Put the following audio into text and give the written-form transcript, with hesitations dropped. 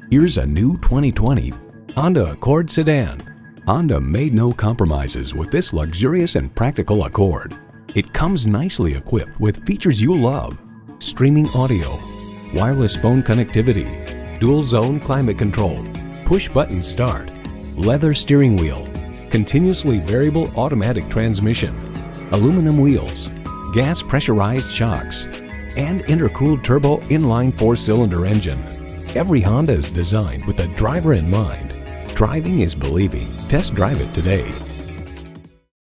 Here's a new 2020 Honda Accord sedan. Honda made no compromises with this luxurious and practical Accord. It comes nicely equipped with features you love: streaming audio, wireless phone connectivity, dual zone climate control, push button start, leather steering wheel, continuously variable automatic transmission, aluminum wheels, gas pressurized shocks, and intercooled turbo inline 4-cylinder engine. Every Honda is designed with the driver in mind. Driving is believing. Test drive it today.